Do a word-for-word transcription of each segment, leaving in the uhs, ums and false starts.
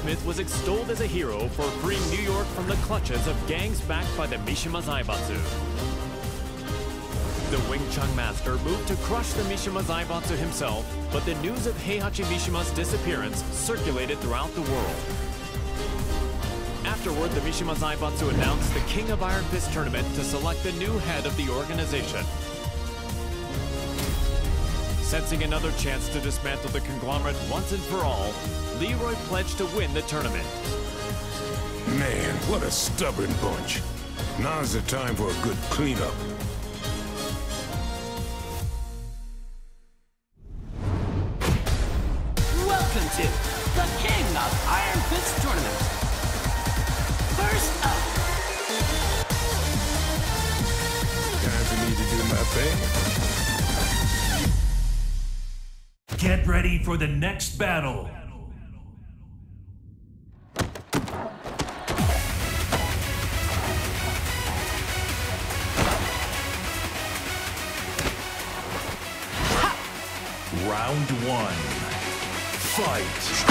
Smith was extolled as a hero for freeing New York from the clutches of gangs backed by the Mishima Zaibatsu. The Wing Chun master moved to crush the Mishima Zaibatsu himself, but the news of Heihachi Mishima's disappearance circulated throughout the world. Afterward, the Mishima Zaibatsu announced the King of Iron Fist tournament to select the new head of the organization. Sensing another chance to dismantle the conglomerate once and for all, Leroy pledged to win the tournament. Man, what a stubborn bunch. Now's the time for a good cleanup. Welcome to the King of Iron Fist tournament. First up. Time for me to do my thing. Get ready for the next battle. Round one. Fight.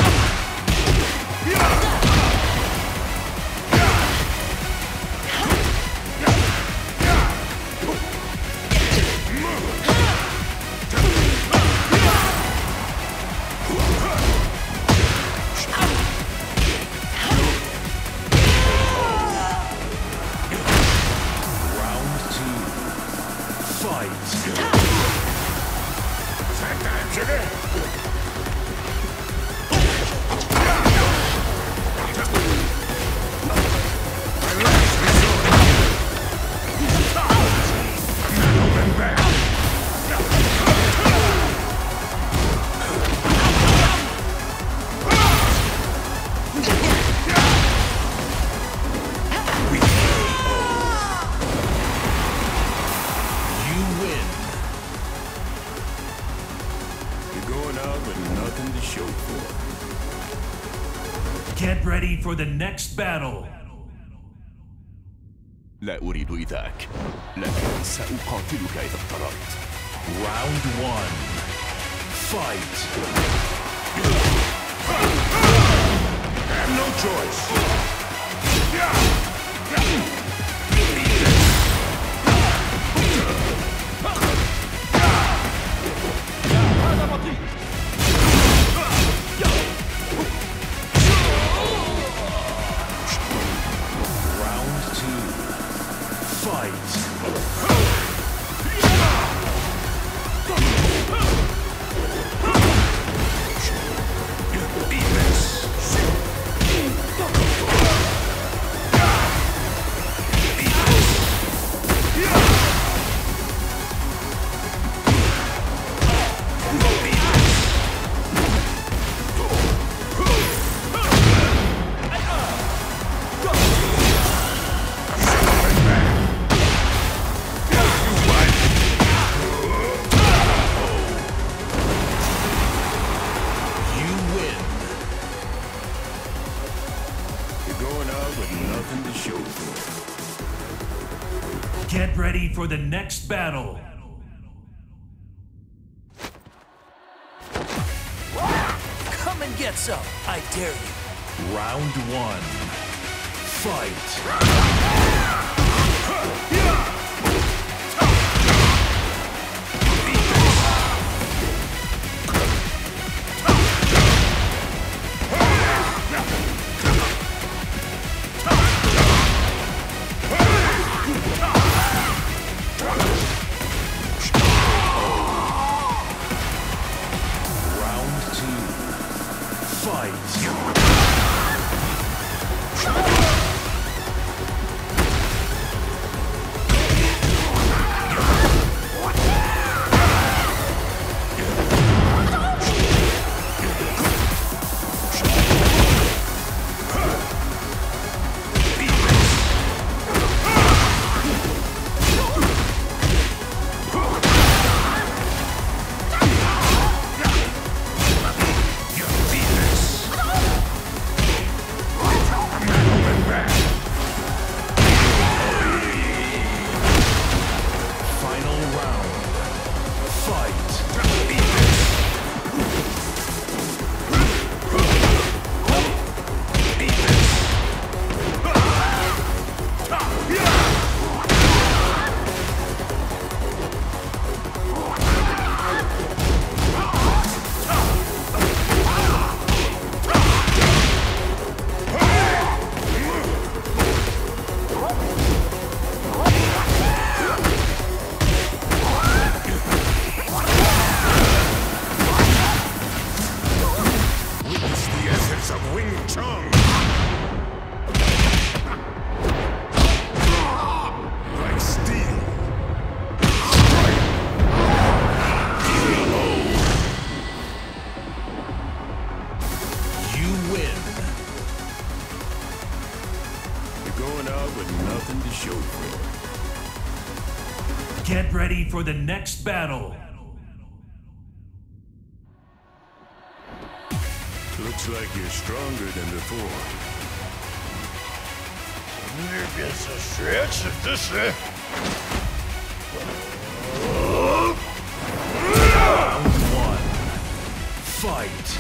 Get ready for the next battle. لا أريد إيذاك، لكن سأقاتلك إذا اضطررت. Round one. Fight. I have no choice. Get ready for the next battle. Come and get some, I dare you. Round one. Fight. for the next battle. Looks like you're stronger than before. Maybe it's a stretch if this is. Round one. Fight.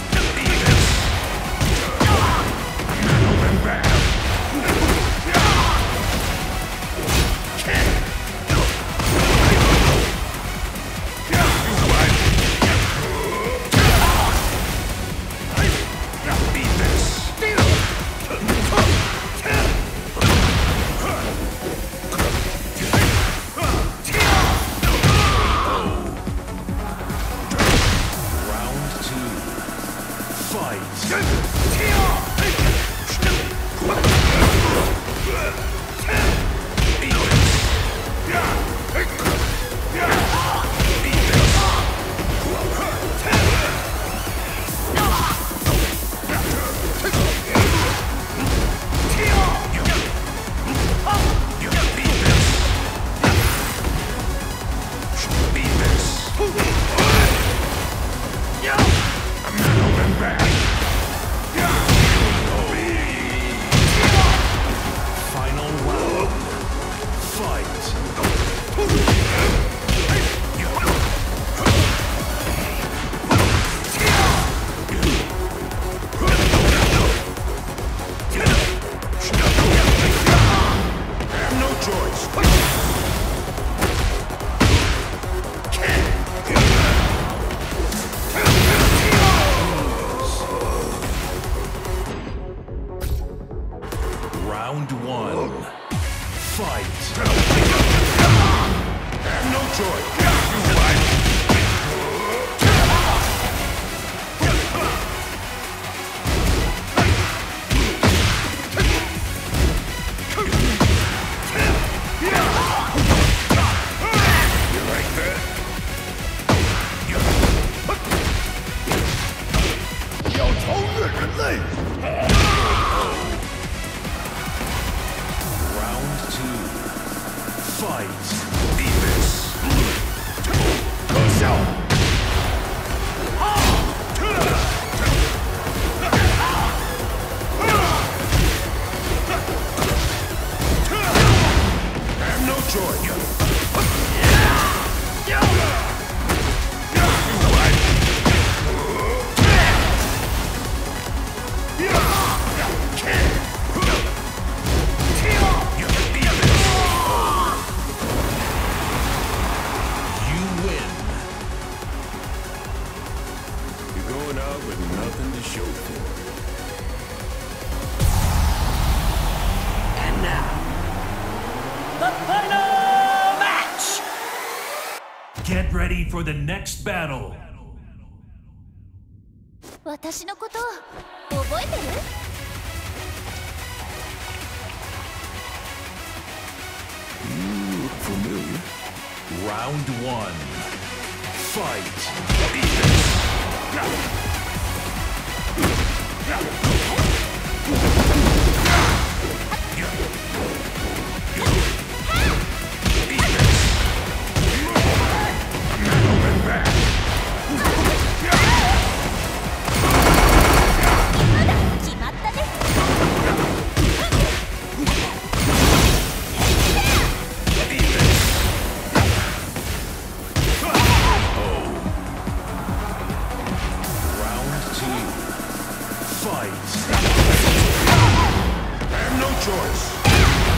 Round one. Fight. No choice. Get ready for the next battle. 私のこと覚えてる？ You look familiar. Round one. Fight. Choice.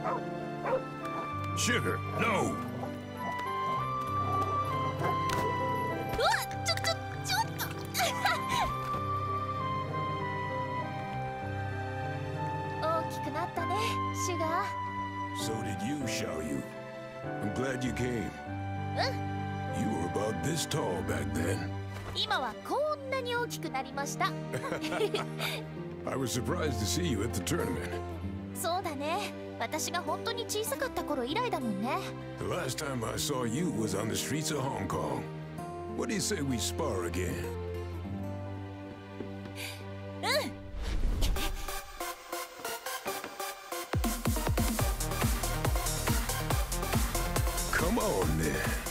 Sugar, no! うわっちょちょちょっと大きくなったねシュガー。 So did you, Xiaoyu. I'm glad you came. うん You were about this tall back then. 今はこんなに大きくなりました。 I was surprised to see you at the tournament. そうだね、私が本当に小さかった頃以来だもんね。 The last time I saw you was on the streets of Hong Kong. What do you say we spar again? うん Come on then.